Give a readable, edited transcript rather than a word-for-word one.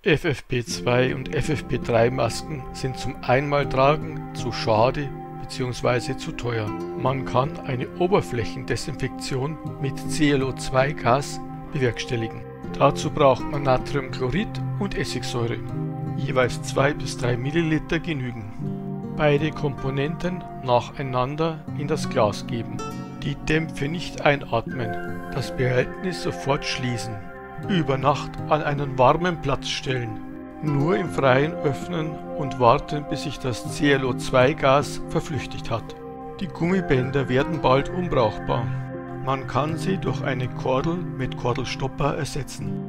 FFP2 und FFP3 Masken sind zum Einmaltragen zu schade bzw. zu teuer. Man kann eine Oberflächendesinfektion mit ClO2-Gas bewerkstelligen. Dazu braucht man Natriumchlorid und Essigsäure. Jeweils 2 bis 3 Milliliter genügen. Beide Komponenten nacheinander in das Glas geben. Die Dämpfe nicht einatmen, das Behältnis sofort schließen. Über Nacht an einen warmen Platz stellen. Nur im Freien öffnen und warten, bis sich das ClO2-Gas verflüchtigt hat. Die Gummibänder werden bald unbrauchbar. Man kann sie durch eine Kordel mit Kordelstopper ersetzen.